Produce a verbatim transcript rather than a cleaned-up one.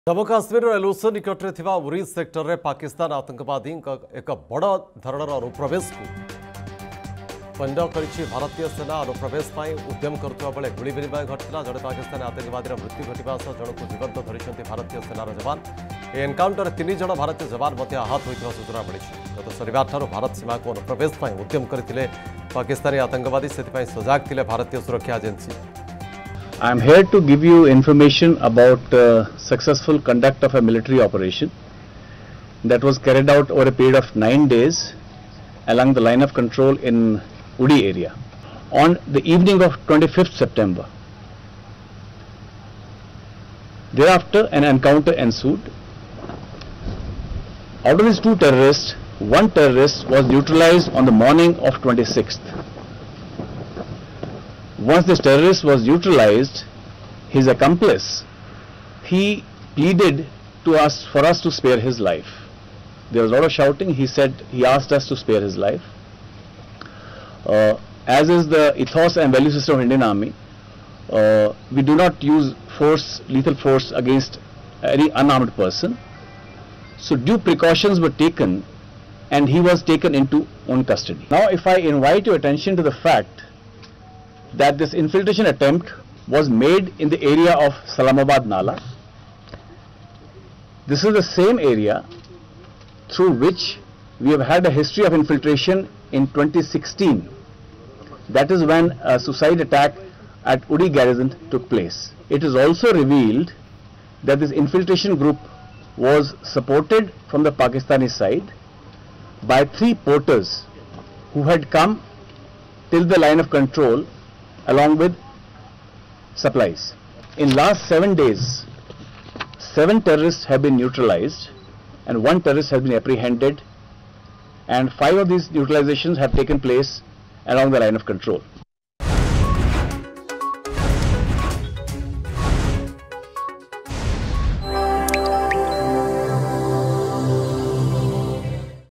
Jammu Kashmir LOC निकट में Uri sector में पाकिस्तान आतंकवादी एक बड़ धरण अनुप्रवेश को बंद कर भारतीय सेना अनुप्रवेश उद्यम करुवा बेले गुली विनिमय घटना जड़े पाकिस्तानी आतंकवादी मृत्यु घटवा सह जनक जीवंत धरी भारतीय सेनार जवान एनकाउंटर तीन जन भारतीय जवान आहत होता सूचना मिली। गत शनिवार भारत सीमा को अनुप्रवेश उद्यम करते पाकिस्तानी आतंकवादी से सजाग थे भारतीय सुरक्षा agency. I am here to give you information about uh, successful conduct of a military operation that was carried out over a period of nine days along the line of control in Uri area. On the evening of twenty-fifth September, thereafter an encounter ensued. Out of these two terrorists, one terrorist was neutralized on the morning of twenty-sixth. Once this terrorist was neutralized, his accomplice, he pleaded to us for us to spare his life. There was a lot of shouting. He said, he asked us to spare his life. Uh, as is the ethos and value system of Indian Army, uh, we do not use force, lethal force against any unarmed person. So due precautions were taken and he was taken into own custody. Now if I invite your attention to the fact that this infiltration attempt was made in the area of Salamabad Nala. This is the same area through which we have had a history of infiltration in twenty sixteen. That is when a suicide attack at Uri garrison took place. It is also revealed that this infiltration group was supported from the Pakistani side by three porters who had come till the line of control along with supplies. In last seven days, seven terrorists have been neutralized and one terrorist has been apprehended, and five of these neutralizations have taken place along the line of control.